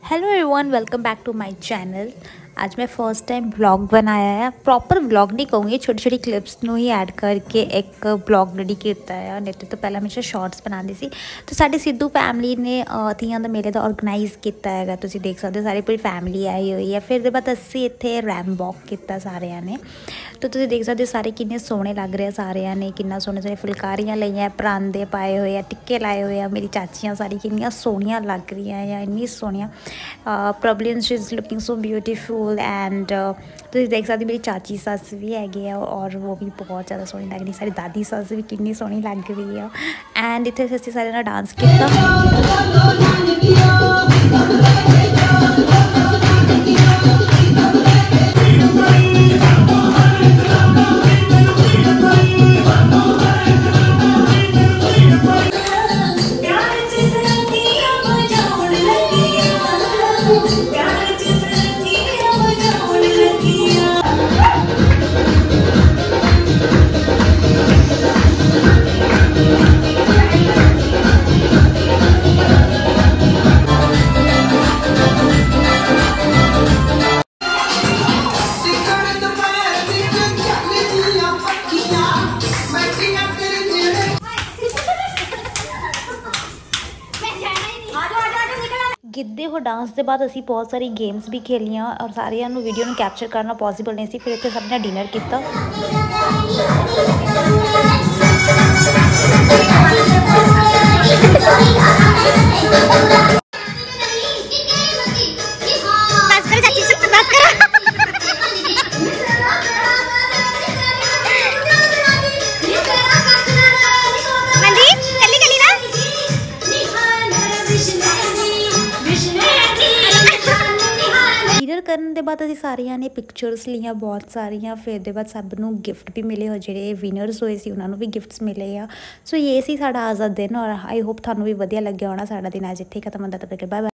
Hello everyone, welcome back to my channel. आज मैं first time blog बनाया है। प्रॉपर ब्लॉग नहीं कहूँगी, छोटी छोटी क्लिप्स ਨੂੰ ही ऐड करके एक ब्लॉग रेडी किया है। नहीं तो पहले हमेशा शॉर्ट्स बनाती सी। तो साड़ी सिद्धू फैमिली ने तीयां दा मेले का ऑर्गेनाइज किया है। तुसीं देख सकते हो सारी पूरी फैमिली आई हुई है। फिर बाद असीं इत्थे रैम वॉक किया सारिਆਂ ने। तो तुसीं देख सकते हो सारे किन्ने सोहने लग रहे सारिਆਂ ने, किन्ना सोहने सोहने फुलकारियां लईआं, परांदे पाए हुए हैं, टिक्के लाए हुए हैं। मेरी चाचियां सारी किन्नियां सोहणियां लग रही हैं, इन्नी सोहणियां। Problem she is looking so beautiful and तो देख सकते मेरी चाची सस भी है और वो भी बहुत ज़्यादा सोहनी लग रही। सारी दादी सस भी कितनी सोहनी लग रही है। एंड इतने असीं सारे ना डांस किया। गिद्धे हो डांस के बाद असी बहुत सारी गेम्स भी खेलियां और सारियां नू वीडियो नू कैप्चर करना पॉसिबल नहीं सी। फिर इत्थे सबने डिनर किया। डिनर करने के बाद असीं सारियां ने पिक्चर्स लिया बहुत सारिया। फिर दे बाद सब नू गिफ्ट भी मिले और जो विनर्स होए सी उन्होंने भी गिफ्ट्स मिले आ। सो ये सी साडा आज दा दिन और आई होप थानू भी वधिया लग्या होना। साडा दिन अज इत्थे खत्म होंदा। तब तक बाय बाय।